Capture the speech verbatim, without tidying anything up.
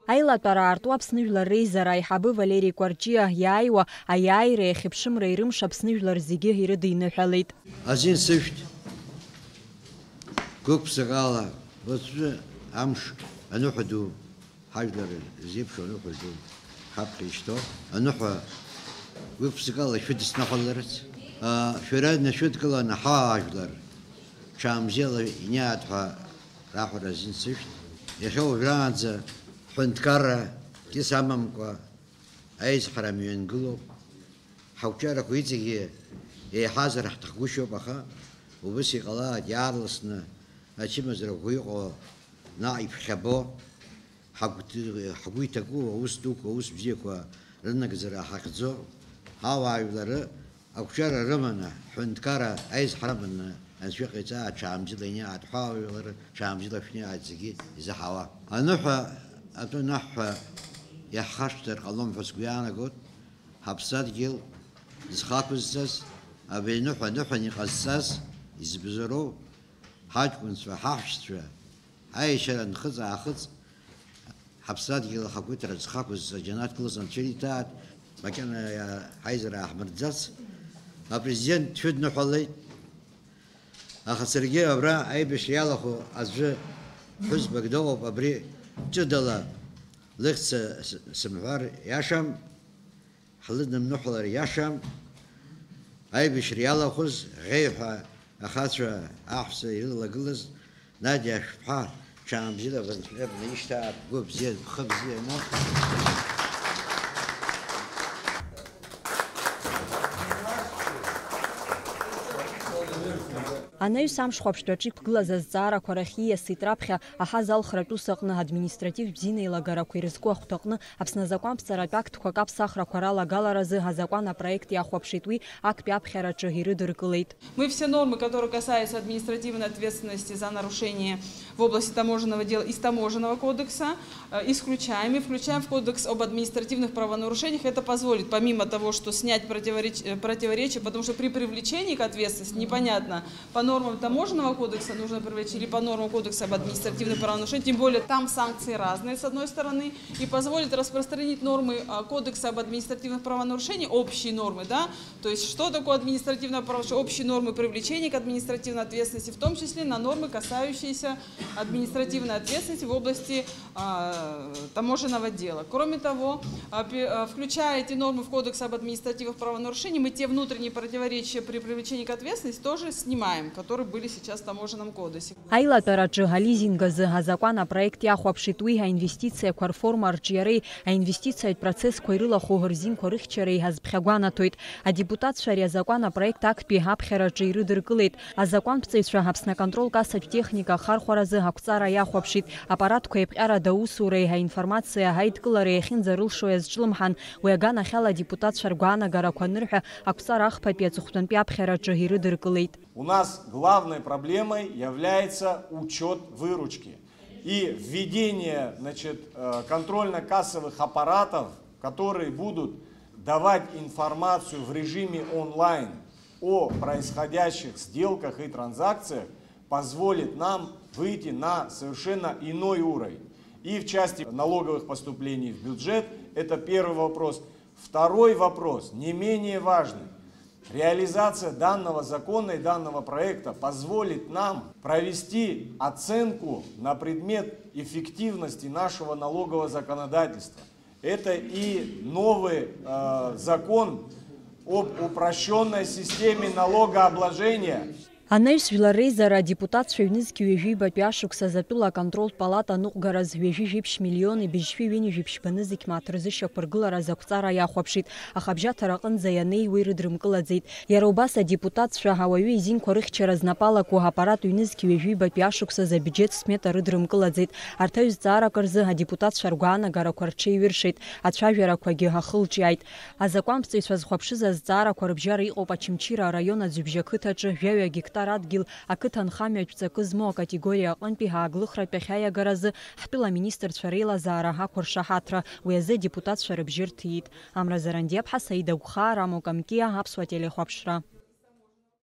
Аилатәара аарту Аԥсны Жәлар Реизара аиҳабы Валери Кәарҷиа иааиуа аиааира иахьыԥшымра ирымш Аԥсны Жәлар зегьы ирыдиныҳәалеит. Азин сышәҭ гәык-ԥсык ала уаҵәы амш аныҳәа ду ҳажәлар зеиԥшу аныҳәа ду ҳаԥхьа ишьҭоу аныҳәа гәык-ԥсык ала шәыдысныҳәаларц шәара нашәыдкыланы ҳажәлар ҽаамзиала иниаат ҳәа раҳәара азин сышәҭ иахьа уажәраанӡа ҳҳәынҭқарра ҵис амамкәа аизҳара мҩангылоуп ҳақәҿиарақәа иҵегьы еиҳазар ҳҭахгәышьоуп аха убас иҟалааит иаарласны ачымазарақәа иҟоу наҟ иԥхьабо ҳгәы иҭаку аус дуқәа аус бзиақәа рынагӡара ҳахьӡо ҳауаажәлар ақәҿиара рыманы ҳҳәынҭқарра аизҳара аманы анцәа иҟаиҵааит ҽаамзила иниаат ҳауаажәлар ҽаамзила шәниаат зегьы изаҳауа аныҳәа атәы наҳәа иаҳхашҭыр ҟалом ҳәа сгәы иаанагоит ҳаԥсадгьыл зхақәызҵаз абри аныҳәа аныҳәан иҟазҵаз избзароу ҳаҷкәынцәа ҳаҳәшьцәа аешьара нхыҵ-аахыҵ ҳаԥсадгьыл ахақәиҭра зхақәызҵа џьанаҭ гылаз анцәа иҭаат макьана ҳаизара аҳмырӡац апрезидент дшәыдныҳәалеит аха саргьы абра аибашьра иалахәу аӡәы ԥҳәызбак дыҟоуп абри ҷыдала лыхьӡ сымҳәар иашам ҳлыдымныҳәалар иашам аибашьра иалахәыз ӷеиҳәа ахацәа аҳәса ирылагылаз Надиа Шәԥҳа ҽаамзила бызшәабны ишьҭаап бгәы бзиа бхы бзианы Анаҩс амшхә аԥштәаҿы иқәгылаз азҵаарақәа рахь ииасит раԥхьа аҳаз алхратә ус аҟны административтә бзианеилагарақәа ирызку ахәҭа аҟны Аԥсны азакәанԥҵаратә актқәак аԥсахрақәа ралагаларазы азакәан апроект иахәаԥшит уи актәи аԥхьараҿы ирыдыркылеит. Мы все нормы, которые касаются административной ответственности за нарушение в области таможенного дела из таможенного кодекса, исключаем и включаем в кодекс об административных правонарушениях. Это позволит, помимо того, что снять противоречия, потому что при привлечении к ответственности непонятно, по нормам таможенного кодекса нужно привлечь или по нормам кодекса об административных правонарушениях, тем более там санкции разные с одной стороны, и позволит распространить нормы кодекса об административных правонарушениях, общие нормы, да, то есть что такое административное правонарушение, общие нормы привлечения к административной ответственности, в том числе на нормы, касающиеся административной ответственности в области а, таможенного дела. Кроме того, а, включая эти нормы в кодекс об административных правонарушениях, мы те внутренние противоречия при привлечении к ответственности тоже снимаем, которые были сейчас в таможенном кодексе. Аилатәараҿы ализингазы азакәан апроект иахәаԥшит уи аинвестициақәа рформа арҿиареи аинвестициатә процессқәа ирылахәу рзинқәа рыхьчареи ҳазԥхьагәанаҭоит. Адепутатцәа ари азакәан апроект актәи аԥхьараҿы ирыдыркылеит. Азакәанԥҵаҩцәа Аԥсны аконтрол-кассатә техника ахархәаразы ақәҵара иахәаԥшит. Аппаратқәа еиԥҟьарада аусуреи аинформациа аидкылареи иахьынӡарылшо иазҿлымҳан уи аганахьала адепутатцәа ргәаанагарақәа анырҳәа ақәҵара ахԥатәи аҵыхәтәантәи аԥхьараҿы ирыдыркылеит. У нас главной проблемой является учет выручки и введение, значит, контрольно-кассовых аппаратов, которые будут давать информацию в режиме онлайн о происходящих сделках и транзакциях, позволит нам выйти на совершенно иной уровень. И в части налоговых поступлений в бюджет, это первый вопрос. Второй вопрос, не менее важный. Реализация данного закона и данного проекта позволит нам провести оценку на предмет эффективности нашего налогового законодательства. Это и новый э, закон об упрощенной системе налогообложения. Анаҩс Жәлар Реизара адепутатцәа ҩнызқьи ҩажәибатәи ашықәса затәыла аконтролтә палата аныҟәгараз ҩажәижәиԥшь миллион ибыжьшәи ҩынҩажәиԥшь банызқь мааҭ рзышьақәыргылараз ақәҵара иахәаԥшит, аха абжьаҭара аҟынӡа ианеиуа ирыдрымкылаӡеит. Иара убас адепутатцәа ауаҩы изинқәа рыхьчара знапалақәо аппарат ҩнызқьи ҩажәибатәи ашықәсаз абиуџьет смета рыдрымкылаӡеит. Арҭ аҩзҵаарак рзы адепутатцәа ргәаанагарақәа рҽеиҩыршеит, ацәажәарақәагьы ахылҿиааит. Азакәанԥҵаҩцәа зхәаԥшыз азҵаарақәа рыбжьара иҟоуп Очамчыра араион аӡҩыбжьа ақыҭаҿы жәаҩа гектар адгьыл ақыҭа нхамҩатә ҵакы змоу акатегориа аҟынтәи ҳааглыхратәы ахьааигаразы ҳтәыла аминистрцәа реилазаара ҳақәыршаҳаҭра, уи азы адепутатцәа рыбжьы рҭиит. Амра Заранdiaԥҳа, Саида Гәхаа, Рамо Камкиа, Аԥсуа телехәаԥшра.